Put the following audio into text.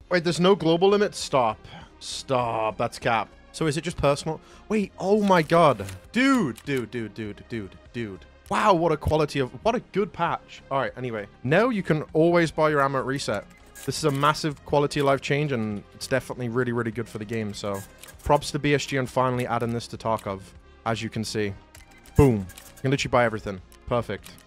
Wait, there's no global limit? Stop. Stop. That's cap. So is it just personal? Wait, oh my god. Dude. Wow, what a quality of... What a good patch. Alright, anyway. Now you can always buy your ammo at reset. This is a massive quality of life change, and it's definitely really, really good for the game, so... Props to BSG on finally adding this to Tarkov, as you can see. Boom. You can literally buy everything. Perfect.